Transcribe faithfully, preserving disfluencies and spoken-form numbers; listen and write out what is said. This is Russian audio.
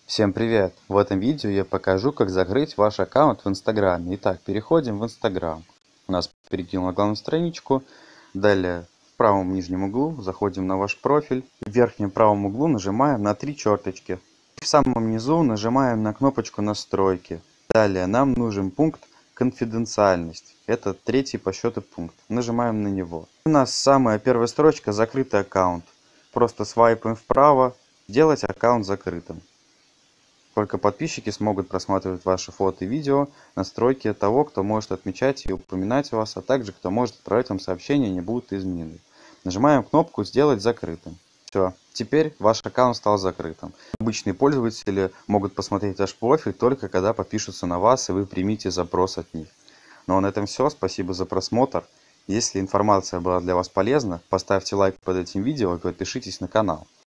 Всем привет! В этом видео я покажу, как закрыть ваш аккаунт в Инстаграме. Итак, переходим в Инстаграм. У нас перейдем на главную страничку. Далее в правом нижнем углу заходим на ваш профиль. В верхнем правом углу нажимаем на три черточки. В самом низу нажимаем на кнопочку настройки. Далее нам нужен пункт конфиденциальность. Это третий по счету пункт. Нажимаем на него. У нас самая первая строчка закрытый аккаунт. Просто свайпаем вправо, сделать аккаунт закрытым. Только подписчики смогут просматривать ваши фото и видео, настройки того, кто может отмечать и упоминать вас, а также кто может отправлять вам сообщения, не будут изменены. Нажимаем кнопку «Сделать закрытым». Все, теперь ваш аккаунт стал закрытым. Обычные пользователи могут посмотреть ваш профиль только когда подпишутся на вас и вы примите запрос от них. Ну а на этом все. Спасибо за просмотр. Если информация была для вас полезна, поставьте лайк под этим видео и подпишитесь на канал.